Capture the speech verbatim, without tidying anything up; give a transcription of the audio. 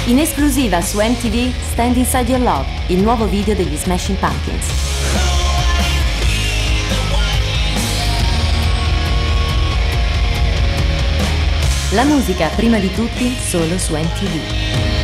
In esclusiva su M T V, Stand Inside Your Love, il nuovo video degli Smashing Pumpkins. La musica prima di tutti solo su M T V.